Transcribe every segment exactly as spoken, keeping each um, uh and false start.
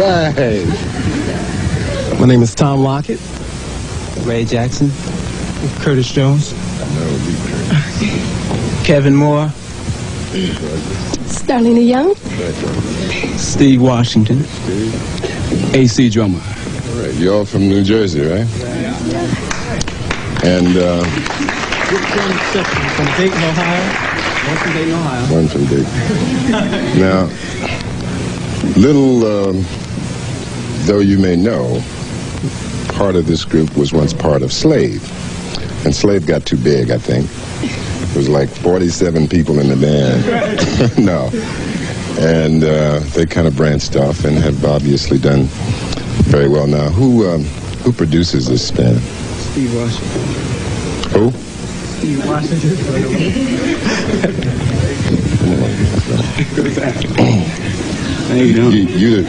right. My name is Tom Lockett. Ray Jackson. Curtis Jones. Kevin Moore. Starleana Young. Steve Washington. A C Drummer. All right, you're all from New Jersey, right? And, uh... From Dayton, Ohio. One from Dayton, Ohio. One from Dayton. Now, little, um, though you may know, part of this group was once part of Slave. And Slave got too big, I think. It was like forty-seven people in the band. No. And uh, they kind of branched off and have obviously done very well now. Who um, who produces this band? Steve Washington. Who? Steve Washington. How you doing? You, you,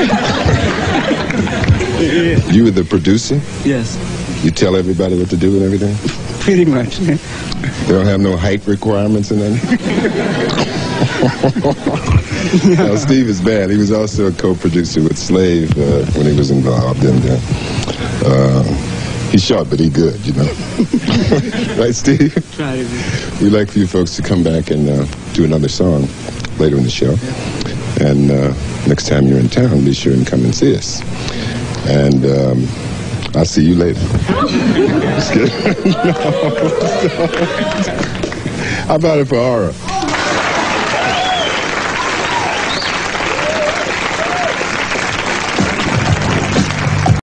you were the producer? Yes. You tell everybody what to do and everything? Pretty much. They don't have no height requirements and anything? No, Steve is bad. He was also a co-producer with Slave uh, when he was involved. And uh, uh, he's short, but he good, you know. Right, Steve? Try to be. We'd like for you folks to come back and uh, do another song later in the show. And uh, next time you're in town, be sure and come and see us. And um, I'll see you later. Just kidding. No. How about it for Aurra?